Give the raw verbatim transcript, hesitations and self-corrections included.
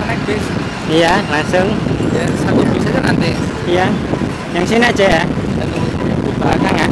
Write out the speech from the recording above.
naik bis. Iya, langsung. Ya, satu bis aja nanti. Iya. Yang sini aja ya. Lalu Belakang ya.